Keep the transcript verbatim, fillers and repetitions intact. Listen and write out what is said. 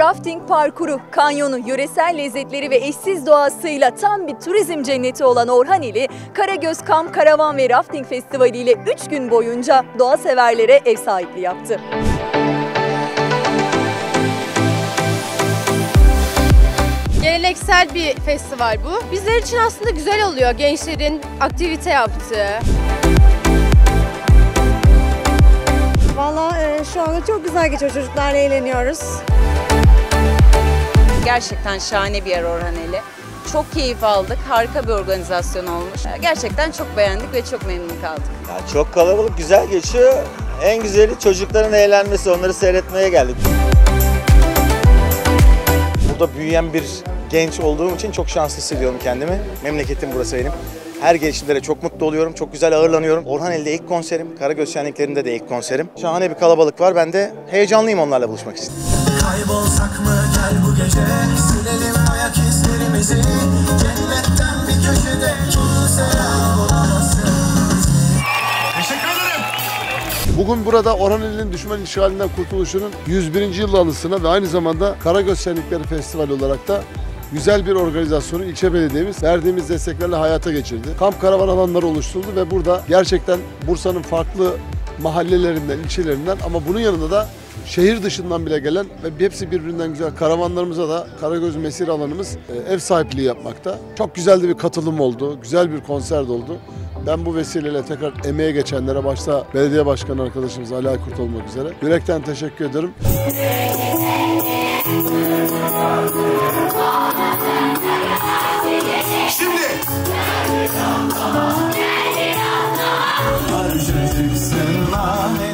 rafting parkuru, kanyonu, yöresel lezzetleri ve eşsiz doğasıyla tam bir turizm cenneti olan Orhaneli, Karagöz Kamp Karavan ve Rafting Festivali ile üç gün boyunca doğa severlere ev sahipliği yaptı. Geleneksel bir festival bu. Bizler için aslında güzel oluyor gençlerin aktivite yaptığı. Vallahi e, şu anda çok güzel geçiyor, çocuklarla eğleniyoruz. Gerçekten şahane bir yer Orhaneli. Çok keyif aldık, harika bir organizasyon olmuş. Gerçekten çok beğendik ve çok memnun kaldık. Ya çok kalabalık, güzel geçiyor. En güzeli çocukların eğlenmesi, onları seyretmeye geldik. Burada büyüyen bir genç olduğum için çok şanslı hissediyorum kendimi. Memleketim burası benim. Her gelişimde de çok mutlu oluyorum, çok güzel ağırlanıyorum. Orhaneli'de ilk konserim, Karagöz Şenliklerinde de ilk konserim. Şahane bir kalabalık var, ben de heyecanlıyım onlarla buluşmak için. Kaybolsak mı gel bu gece, silelim ayak izlerimizi, cennetten bir köşede kimse kaybolamazsın. Teşekkür ederim. Bugün burada Orhaneli'nin düşman işgalinden kurtuluşunun yüz birinci yıl anısına ve aynı zamanda Karagöz Şenlikleri Festivali olarak da güzel bir organizasyonu ilçe belediyemiz verdiğimiz desteklerle hayata geçirdi. Kamp karavan alanları oluşturuldu ve burada gerçekten Bursa'nın farklı mahallelerinden, ilçelerinden ama bunun yanında da şehir dışından bile gelen ve hepsi birbirinden güzel karavanlarımıza da Karagöz Mesire alanımız ev sahipliği yapmakta. Çok güzel de bir katılım oldu, güzel bir konser de oldu. Ben bu vesileyle tekrar emeğe geçenlere, başta belediye başkanı arkadaşımız Ali Aykurt olmak üzere yürekten teşekkür ederim. Şimdi harcayacaksın